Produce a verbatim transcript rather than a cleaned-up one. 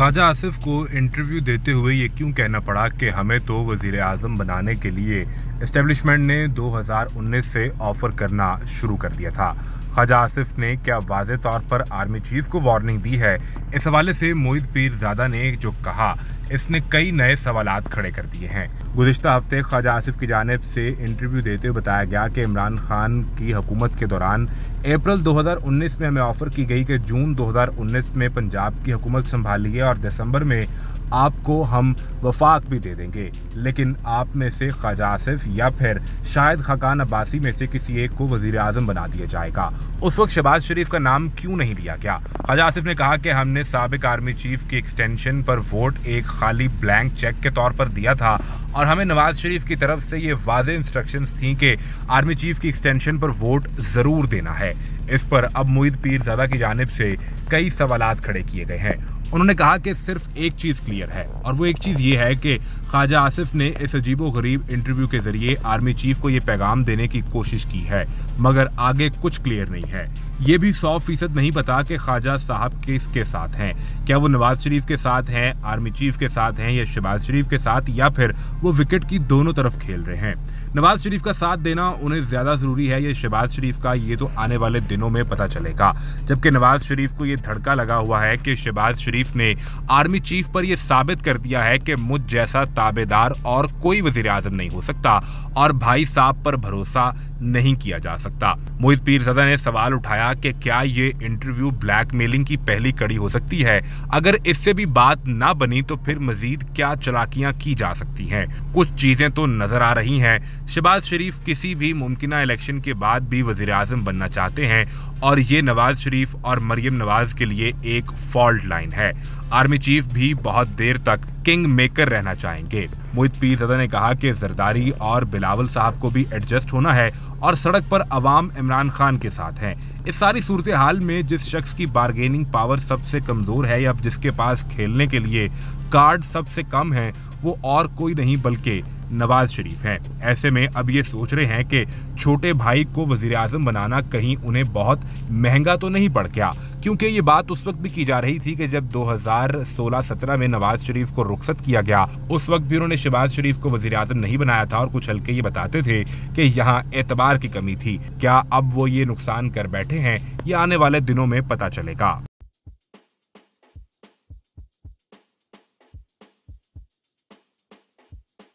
ख्वाजा आसिफ को इंटरव्यू देते हुए ये क्यों कहना पड़ा कि हमें तो वज़ीर आज़म बनाने के लिए एस्टेब्लिशमेंट ने दो हज़ार उन्नीस से ऑफ़र करना शुरू कर दिया था। ख्वाजा आसिफ ने क्या वाज़े तौर पर आर्मी चीफ को वार्निंग दी है? इस हवाले से मोहित पीरज़ादा ने जो कहा, इसने कई नए सवालात खड़े कर दिए हैं। गुज़िश्ता हफ्ते ख्वाजा आसिफ की जानिब से इंटरव्यू देते हुए बताया गया कि इमरान खान की हुकूमत के दौरान अप्रैल दो हज़ार उन्नीस में हमें ऑफ़र की गई कि जून दो हज़ार उन्नीस में पंजाब की हुकूमत संभालिए और दिसंबर में आपको हम वफाक भी दे देंगे, लेकिन आप में से ख्वाजा आसिफ या फिर शायद खाकान अब्बासी में से किसी एक को वज़ीर आज़म बना दिया जाएगा। उस वक्त शहबाज शरीफ का नाम क्यों नहीं लिया गया? ख्वाजा आसिफ ने कहा कि हमने साबिक आर्मी चीफ की एक्सटेंशन पर वोट एक खाली ब्लैंक चेक के तौर पर दिया था और हमें नवाज शरीफ की तरफ से ये वाज़े इंस्ट्रक्शंस थी कि आर्मी चीफ की एक्सटेंशन पर वोट ज़रूर देना है। इस पर अब मोहित पीरज़ादा की जानिब से कई सवालात खड़े किए गए हैं। उन्होंने कहा कि सिर्फ एक चीज़ क्लियर है और वो एक चीज़ ये है कि ख्वाजा आसिफ ने इस अजीबो गरीब इंटरव्यू के जरिए आर्मी चीफ को ये पैगाम देने की कोशिश की है, मगर आगे कुछ क्लियर नहीं है। ये भी सौ फीसद नहीं पता कि ख्वाजा साहब किसके साथ हैं। क्या वो नवाज शरीफ के साथ हैं, आर्मी चीफ के साथ हैं या शहबाज शरीफ के साथ, या फिर वो विकेट की दोनों तरफ खेल रहे हैं। नवाज शरीफ का साथ देना उन्हें ज्यादा जरूरी है या शहबाज शरीफ का, ये तो आने वाले दिनों में पता चलेगा। जबकि नवाज शरीफ को ये धड़का लगा हुआ है कि शहबाज शरीफ ने आर्मी चीफ पर यह साबित कर दिया है कि मुझ जैसा ताबेदार और कोई वजीर आजम नहीं हो सकता और भाई साहब पर भरोसा नहीं किया जा सकता। मोहित पीरज़ादा ने सवाल उठाया कि क्या ये इंटरव्यू ब्लैकमेलिंग की पहली कड़ी हो सकती है? अगर इससे भी बात ना बनी तो फिर मजीद क्या चालाकियां की जा सकती हैं? कुछ चीजें तो नजर आ रही हैं। शहबाज शरीफ किसी भी मुमकिना इलेक्शन के बाद भी वजीर आजम बनना चाहते हैं और ये नवाज शरीफ और मरियम नवाज के लिए एक फॉल्ट लाइन है। आर्मी चीफ भी बहुत देर तक किंग मेकर रहना चाहेंगे। मोहित पीरज़ादा ने कहा कि जरदारी और बिलावल साहब को भी एडजस्ट होना है और सड़क पर अवाम इमरान खान के साथ हैं। इस सारी सूरत हाल में जिस शख्स की बार्गेनिंग पावर सबसे कमजोर है या जिसके पास खेलने के लिए कार्ड सबसे कम है, वो और कोई नहीं बल्कि नवाज शरीफ हैं। ऐसे में अब ये सोच रहे हैं कि छोटे भाई को वजीर आजम बनाना कहीं उन्हें बहुत महंगा तो नहीं पड़ गया, क्योंकि ये बात उस वक्त भी की जा रही थी कि जब दो हज़ार सोलह सत्रह में नवाज शरीफ को रुखसत किया गया, उस वक्त भी उन्होंने शहबाज शरीफ को वजीर आजम नहीं बनाया था और कुछ हल्के ये बताते थे कि यहाँ एतबार की कमी थी। क्या अब वो ये नुकसान कर बैठे हैं? ये आने वाले दिनों में पता चलेगा।